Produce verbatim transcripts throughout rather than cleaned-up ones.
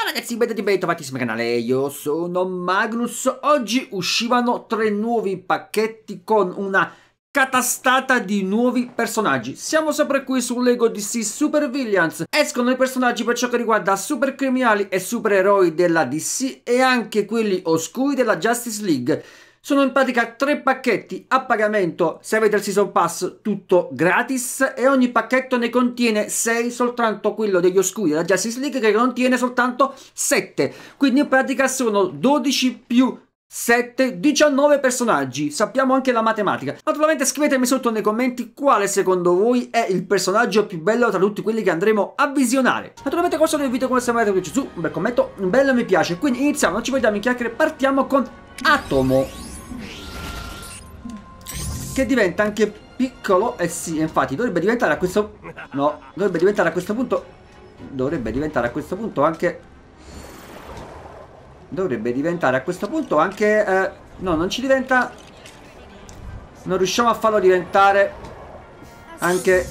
Ragazzi, benvenuti, bentornati sul mio canale, io sono Magnus. Oggi uscivano tre nuovi pacchetti con una catastata di nuovi personaggi. Siamo sempre qui su Lego D C Super Villains. Escono i personaggi per ciò che riguarda super criminali e supereroi della D C e anche quelli oscuri della Justice League. Sono in pratica tre pacchetti a pagamento se avete il Season Pass, tutto gratis, e ogni pacchetto ne contiene sei, soltanto quello degli oscuri della Justice League che contiene soltanto sette. Quindi in pratica sono dodici più sette, diciannove personaggi. Sappiamo anche la matematica. Naturalmente scrivetemi sotto nei commenti quale secondo voi è il personaggio più bello tra tutti quelli che andremo a visionare. Naturalmente questo è il video, come sempre avete su un bel commento, un bel mi piace. Quindi iniziamo, non ci vediamo in chiacchiere, partiamo con Atomo, che diventa anche piccolo. Eh sì, infatti dovrebbe diventare a questo... No, dovrebbe diventare a questo punto... Dovrebbe diventare a questo punto anche... Dovrebbe diventare a questo punto anche... Eh, no, non ci diventa... Non riusciamo a farlo diventare... Anche...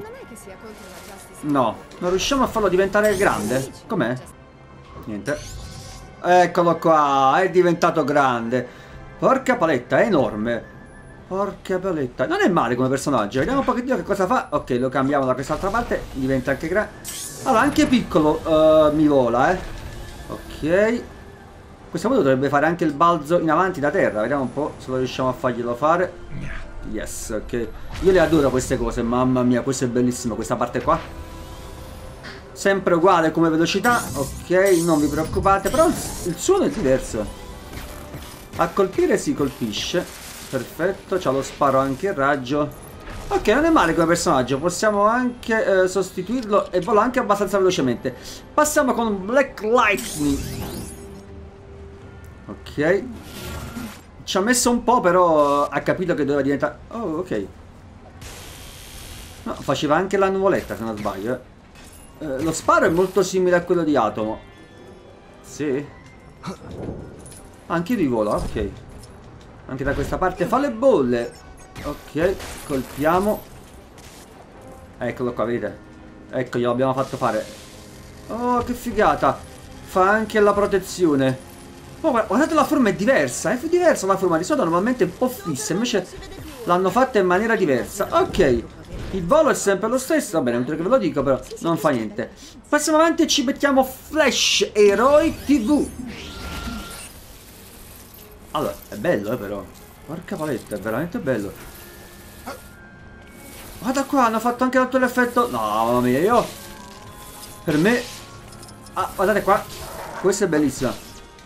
No, non riusciamo a farlo diventare grande. Com'è? Niente. Eccolo qua, è diventato grande. Porca paletta, è enorme. Porca paletta, non è male come personaggio. Vediamo un pochettino che cosa fa. Ok, lo cambiamo da quest'altra parte. Diventa anche grande. Allora, anche piccolo uh, mi vola, eh. Ok. A questo punto dovrebbe fare anche il balzo in avanti da terra. Vediamo un po' se lo riusciamo a farglielo fare. Yes, ok. Io le adoro queste cose, mamma mia. Questo è bellissimo, questa parte qua. Sempre uguale come velocità. Ok, non vi preoccupate. Però il suono è diverso. A colpire si colpisce. Perfetto, c'ha lo sparo anche il raggio. Ok, non è male come personaggio. Possiamo anche eh, sostituirlo e vola anche abbastanza velocemente. Passiamo con Black Lightning. Ok. Ci ha messo un po', però ha capito che doveva diventare... Oh, ok. No, faceva anche la nuvoletta, se non sbaglio. Eh. Eh, lo sparo è molto simile a quello di Atomo. Sì. Anche lui vola, ok. Anche da questa parte fa le bolle. Ok, colpiamo. Eccolo qua, vedete? Ecco, gliel'abbiamo fatto fare. Oh, che figata. Fa anche la protezione. Oh, guardate, la forma è diversa. È diversa la forma. Di solito normalmente è un po' fissa, invece l'hanno fatta in maniera diversa. Ok, il volo è sempre lo stesso. Va bene, non credo che ve lo dico, però non fa niente. Passiamo avanti e ci mettiamo Flash Eroi tivù. Allora, è bello, eh, però. Porca paletta, è veramente bello. Guarda qua, hanno fatto anche tutto l'effetto. No, mamma mia, io... Per me... Ah, guardate qua. Questa è bellissima.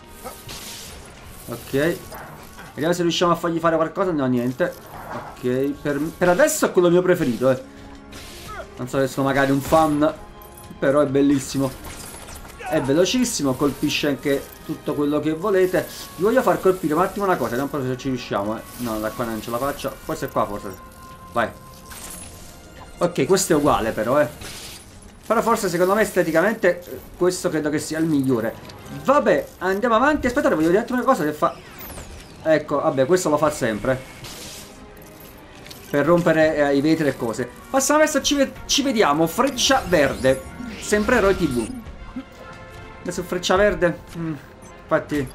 Ok. Vediamo se riusciamo a fargli fare qualcosa. No, niente. Ok, per, per adesso è quello mio preferito, eh. Non so se sono magari un fan, però è bellissimo. È velocissimo, colpisce anche tutto quello che volete. Vi voglio far colpire un attimo una cosa, vediamo un po' se ci riusciamo, eh. No, da qua non ce la faccio. Forse qua, forse. Vai. Ok, questo è uguale però, eh. Però forse secondo me esteticamente questo credo che sia il migliore. Vabbè, andiamo avanti. Aspettate, voglio dire una cosa che fa... Ecco, vabbè, questo lo fa sempre. Per rompere eh, i vetri e cose. Passiamo adesso, ci, ve ci vediamo. Freccia verde. Sempre Eroi tivù. Adesso Freccia verde, mm, infatti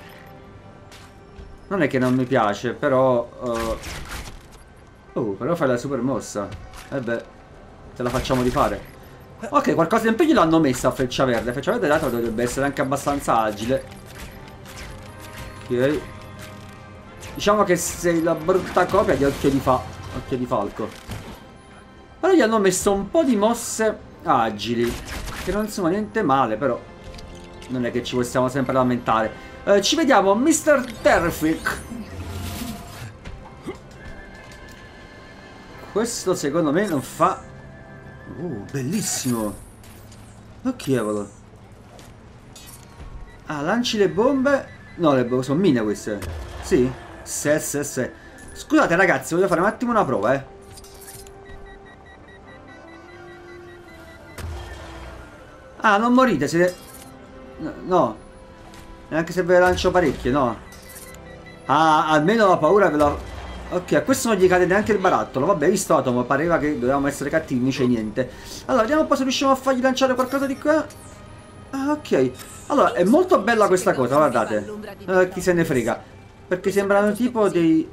non è che non mi piace, però uh... oh, però fai la super mossa. E eh beh, te la facciamo di fare. Ok, qualcosa in più gliel'hanno messa a Freccia verde. Freccia verde l'altro dovrebbe essere anche abbastanza agile. Ok. Diciamo che sei la brutta copia di Occhio di, fa Occhio di Falco. Però gli hanno messo un po' di mosse agili, che non sono niente male, però non è che ci possiamo sempre lamentare. eh, Ci vediamo mister Terrific. Questo secondo me non fa... Uh, bellissimo. Ma che cavolo. Ah, lanci le bombe. No, le bombe sono mine queste. Sì? Sì, sì, sì. Scusate ragazzi, voglio fare un attimo una prova, eh. Ah, non morite, siete... No, no. Neanche se ve le lancio parecchie, no. Ah, almeno la paura ve la... Ok, a questo non gli cade neanche il barattolo. Vabbè, visto Atomo, pareva che dovevamo essere cattivi, non c'è niente. Allora, vediamo un po' se riusciamo a fargli lanciare qualcosa di qua. Ah, ok. Allora, è molto bella questa cosa, guardate. Eh, chi se ne frega. Perché sembrano tipo dei...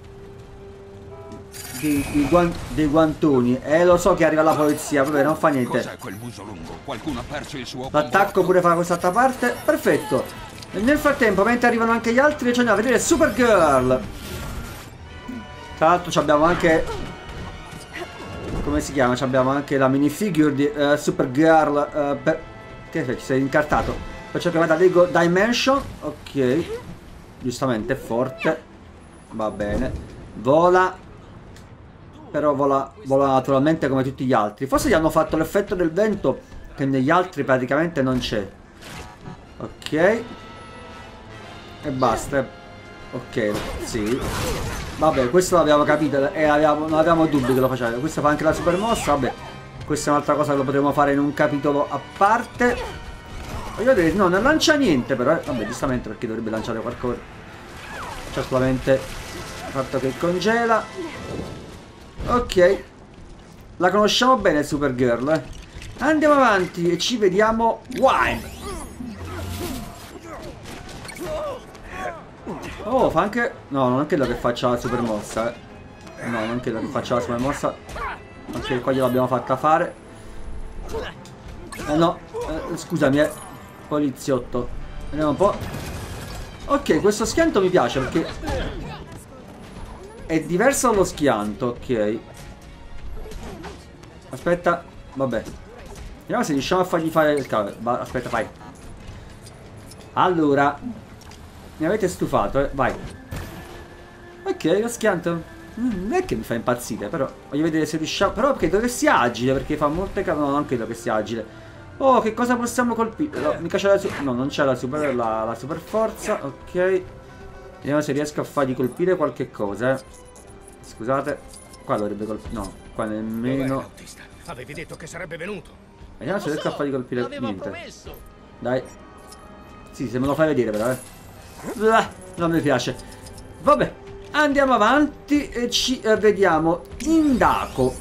Dei, dei, guan dei guantoni. Eh, lo so che arriva la polizia, vabbè, non fa niente. L'attacco pure fa quest'altra parte. Perfetto. E nel frattempo, mentre arrivano anche gli altri, ci andiamo a vedere Supergirl. Tra l'altro abbiamo anche... Come si chiama? Abbiamo anche la minifigure di uh, Supergirl. Uh, per... Che fai? Ci sei incartato. Faccio chiamata Lego Dimension. Ok. Giustamente è forte. Va bene. Vola. Però vola, vola naturalmente come tutti gli altri. Forse gli hanno fatto l'effetto del vento che negli altri praticamente non c'è. Ok. E basta. Ok, sì. Vabbè, questo l'abbiamo capito e avevamo, non avevamo dubbi che lo faceva. Questo fa anche la super mossa. Vabbè, questa è un'altra cosa che lo potremo fare in un capitolo a parte. Voglio vedere, no, non lancia niente però. Eh. Vabbè, giustamente perché dovrebbe lanciare qualcosa. C'è solamente il fatto che congela. Ok. La conosciamo bene Supergirl, eh. Andiamo avanti e ci vediamo Wine. Oh, fa anche... No, non credo che faccia la super mossa, eh. No, non credo che faccia la super mossa. Anche qua gliel'abbiamo fatta fare. Eh no, eh, scusami, eh. Poliziotto. Vediamo un po'. Ok, questo schianto mi piace perché è diverso dallo schianto, ok. Aspetta, vabbè. Vediamo se riusciamo a fargli fare il cavolo. Aspetta, vai. Allora, mi avete stufato, eh? Vai. Ok, lo schianto mm, non è che mi fa impazzire, però voglio vedere se riusciamo. Però credo che sia agile, perché fa molte cose. No, non credo che sia agile. Oh, che cosa possiamo colpire? No, mica c'è la su no, non c'è la super, la, la super forza. Ok. Vediamo se riesco a fargli colpire qualche cosa, eh. Scusate. Qua dovrebbe colpire. No, qua nemmeno. Avevi detto che sarebbe venuto. Vediamo se riesco a fargli colpire niente. Dai. Sì, se me lo fai vedere però, eh. Ah, non mi piace. Vabbè, andiamo avanti e ci eh, vediamo Indako.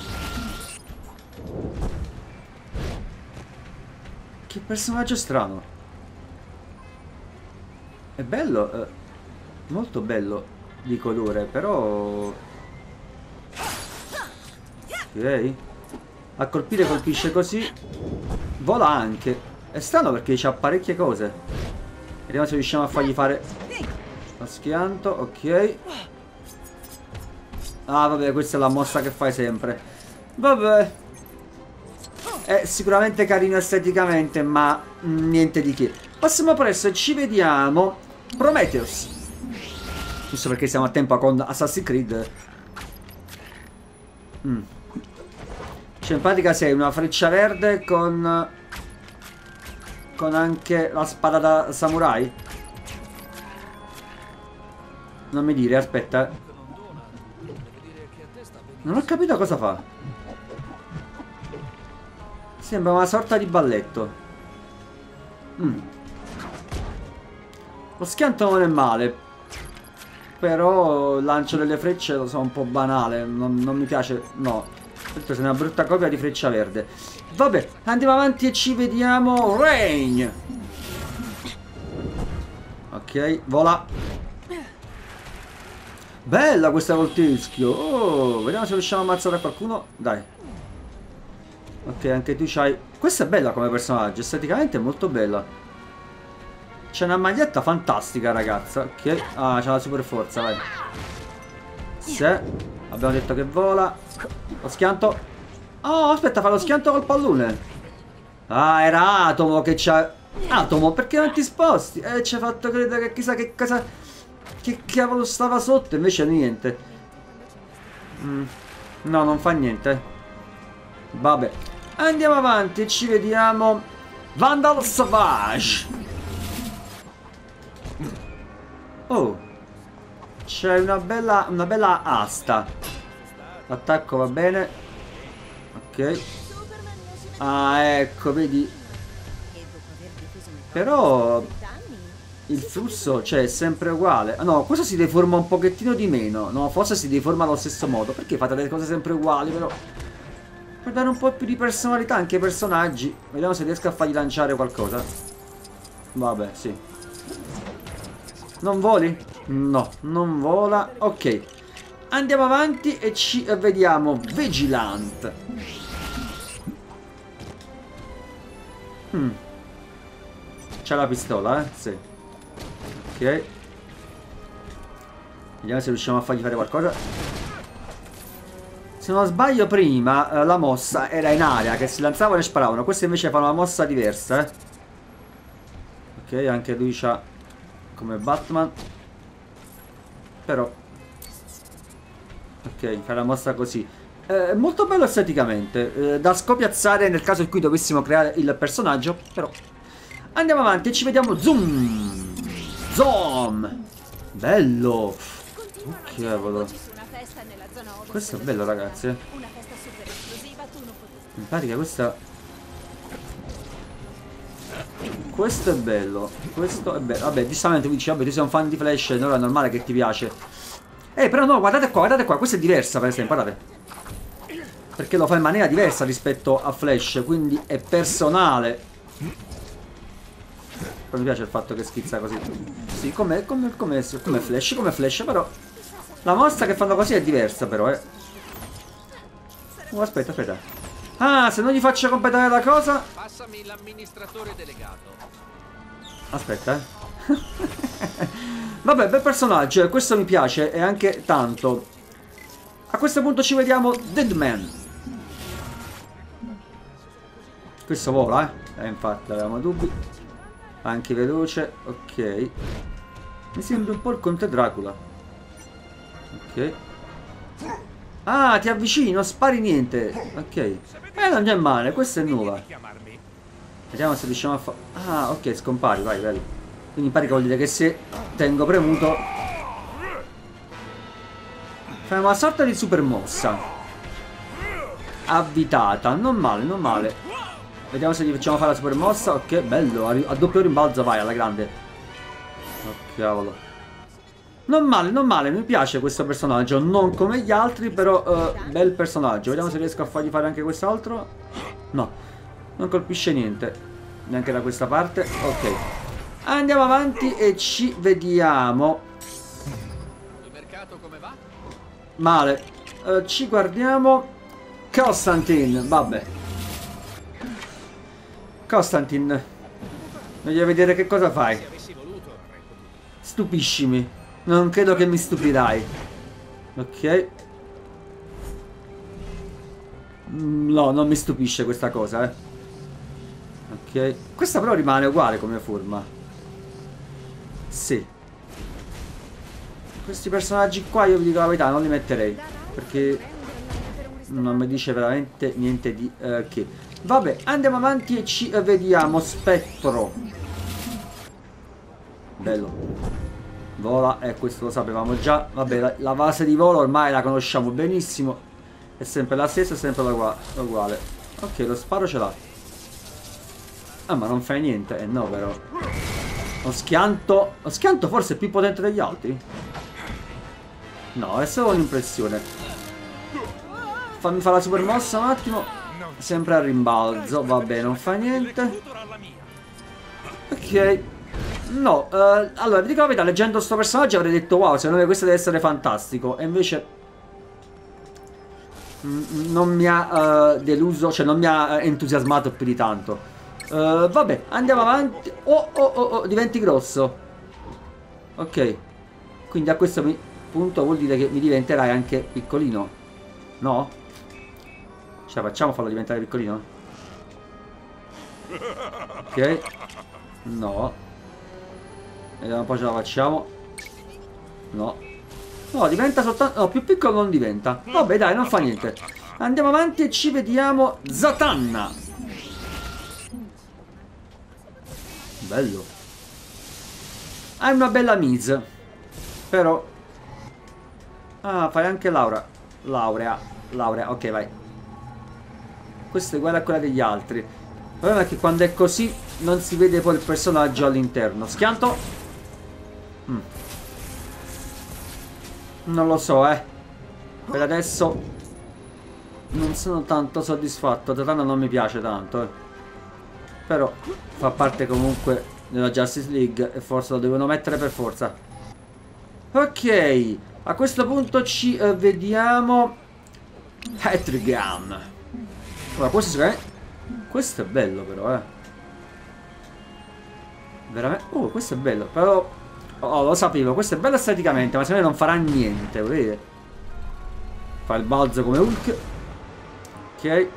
Che personaggio strano. È bello, eh, molto bello di colore, però... Ok. A colpire colpisce così. Vola anche. È strano perché c'ha parecchie cose. Vediamo se riusciamo a fargli fare lo schianto, ok. Ah vabbè, questa è la mossa che fai sempre. Vabbè. È sicuramente carino esteticamente, ma niente di che. Passiamo presto e ci vediamo Prometheus. Giusto perché siamo a tempo con Assassin's Creed. Mm. Cioè in pratica sei una freccia verde con... Con anche la spada da samurai. Non mi dire, aspetta. Non ho capito cosa fa. Sembra una sorta di balletto. Mm. Lo schianto non è male. Però il lancio delle frecce lo so un po' banale. Non, non mi piace. No. Questo è una brutta copia di freccia verde. Vabbè, andiamo avanti e ci vediamo Rain. Ok, vola. Bella questa col teschio. Oh, vediamo se riusciamo a ammazzare qualcuno. Dai. Ok, anche tu c'hai... Questa è bella come personaggio, esteticamente è molto bella. C'è una maglietta fantastica, ragazza. Ok, ah, c'ha la super forza, vai. Sì, abbiamo detto che vola. Lo schianto. Oh, aspetta, fa lo schianto col pallone. Ah, era Atomo che c'ha... Atomo, perché non ti sposti? Eh, ci ha fatto credere che chissà che cosa... Che cavolo stava sotto, invece niente. Mm. No, non fa niente. Vabbè. Andiamo avanti e ci vediamo Vandal Savage. Oh. C'è una bella, una bella asta. L'attacco va bene. Ok. Ah, ecco, vedi. Però il flusso, cioè, è sempre uguale. Ah, no, questo si deforma un pochettino di meno. No, forse si deforma allo stesso modo. Perché fate le cose sempre uguali, però? Per dare un po' più di personalità anche ai personaggi. Vediamo se riesco a fargli lanciare qualcosa. Vabbè, sì. Non voli? No, non vola. Ok. Andiamo avanti e ci vediamo Vigilant. Hmm. C'ha la pistola, eh? Sì. Ok. Vediamo se riusciamo a fargli fare qualcosa. Se non sbaglio prima eh, la mossa era in aria, che si lanciavano e sparavano. Questa invece fa una mossa diversa, eh. Ok, anche lui c'ha come Batman. Però ok, fa la mossa così. È eh, molto bello esteticamente, eh, da scopiazzare nel caso in cui dovessimo creare il personaggio. Però andiamo avanti e ci vediamo. Zoom Zoom. Bello. Oh, cavolo. Questo è bello, ragazzi. In pratica questa Questo è bello. Questo è bello. Vabbè, giustamente tu dici, vabbè, tu sei un fan di Flash, allora è normale che ti piace. Eh, però no, guardate qua, guardate qua. Questa è diversa, per esempio, guardate. Perché lo fa in maniera diversa rispetto a Flash, quindi è personale. Poi mi piace il fatto che schizza così. Sì, come, come, come, come Flash, come Flash, però la mossa che fanno così è diversa, però, eh. Oh, aspetta, aspetta. Ah, se non gli faccio completare la cosa. Passami l'amministratore delegato. Aspetta, eh. Vabbè, bel personaggio, questo mi piace e anche tanto. A questo punto ci vediamo Deadman. Questo vola, eh. Eh, infatti, avevamo dubbi. Anche veloce, ok. Mi sembra un po' il Conte Dracula. Ok. Ah, ti avvicino, spari niente. Ok. Eh, non è male, questa è nuova. Vediamo se riusciamo a fare. Ah, ok, scompari, vai, bello. Quindi pare che vuol dire che se tengo premuto fai una sorta di super mossa. Avvitata, non male, non male. Vediamo se gli facciamo fare la super mossa. Ok, bello, a doppio rimbalzo vai, alla grande. Oh, cavolo. Non male, non male, mi piace questo personaggio. Non come gli altri, però uh, bel personaggio. Vediamo se riesco a fargli fare anche quest'altro. No, non colpisce niente. Neanche da questa parte. Ok. Andiamo avanti e ci vediamo. Il mercato come va? Male. uh, Ci guardiamo Constantine, vabbè. Constantine, voglio vedere che cosa fai. Stupiscimi. Non credo che mi stupirai. Ok. No, non mi stupisce questa cosa, eh. Ok. Questa però rimane uguale come forma. Sì. Questi personaggi qua io vi dico la verità, non li metterei. Perché non mi dice veramente niente di uh, che. Vabbè, andiamo avanti e ci vediamo Spettro. Bello. Vola, e eh, questo lo sapevamo già. Vabbè, la, la base di volo ormai la conosciamo benissimo. È sempre la stessa, è sempre la uguale. Ok, lo sparo ce l'ha. Ah, ma non fai niente. Eh no, però. Lo schianto. Lo schianto forse è più potente degli altri? No, è solo un'impressione. Fammi fare la super mossa un attimo. Sempre a rimbalzo. Vabbè, non fa niente. Ok. No, uh, allora vi dico la verità, leggendo sto personaggio avrei detto wow, secondo me questo deve essere fantastico. E invece mm, non mi ha uh, deluso, cioè non mi ha entusiasmato più di tanto. uh, Vabbè, andiamo avanti. Oh, oh, oh, oh, diventi grosso. Ok. Quindi a questo punto vuol dire che mi diventerai anche piccolino. No? Ce la facciamo a farlo diventare piccolino? Ok. No. Vediamo un po' ce la facciamo. No. No, diventa soltanto. No, più piccolo non diventa. Vabbè, dai, non fa niente. Andiamo avanti e ci vediamo Zatanna. Bello. Hai una bella mise. Però. Ah, fai anche Laura. Laurea. Laurea, ok, vai. Questa è uguale a quella degli altri. Il problema è che quando è così non si vede poi il personaggio all'interno. Schianto. Mm. Non lo so, eh. Per adesso non sono tanto soddisfatto. Zatanna non mi piace tanto, eh. Però fa parte comunque nella Justice League e forse lo devono mettere per forza. Ok, a questo punto ci uh, vediamo Etrigan. Ora, questo sicuramente... Questo è bello però, eh. Veramente... Oh, questo è bello, però... Oh, lo sapevo, questo è bello esteticamente, ma secondo me non farà niente, vedete? Fa il balzo come Hulk. Ok.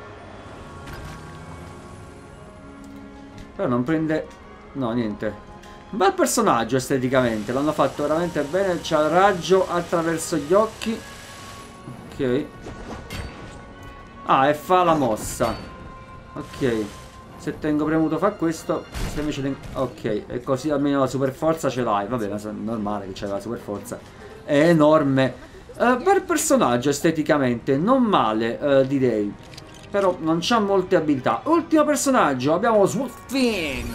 Però non prende... No, niente. Un bel personaggio esteticamente, l'hanno fatto veramente bene. C'ha il raggio attraverso gli occhi. Ok. Ah, e fa la mossa. Ok. Se tengo premuto fa questo. Se invece tengo... Ok, e così almeno la super forza ce l'hai. Vabbè, ma è normale che c'è la super forza. È enorme. uh, Bel personaggio esteticamente. Non male, uh, direi. Però non c'ha molte abilità. Ultimo personaggio, abbiamo Swamp Thing.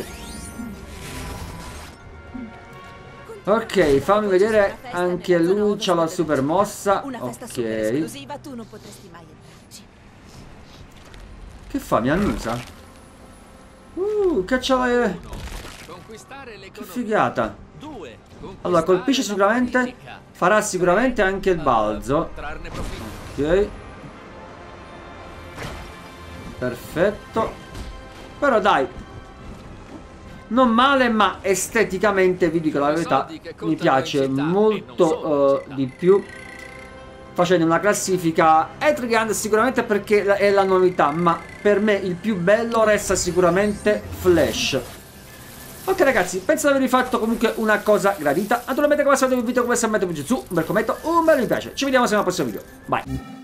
Ok, fammi vedere. Anche lui c'ha la super mossa. Ok. Che fa? Mi annusa? Uh, caccia le... Che figata. Allora, colpisce sicuramente. Farà sicuramente anche il balzo. Ok. Perfetto. Però dai, non male, ma esteticamente vi dico la verità, mi piace molto uh, di più. Facendo una classifica, Etrigan sicuramente perché è la novità, ma per me il più bello resta sicuramente Flash. Ok ragazzi, penso di avervi fatto comunque una cosa gradita. Naturalmente come al solito vi invito come sempre a mettere un su, un bel commento, un bel mi piace. Ci vediamo se nel prossimo video. Bye.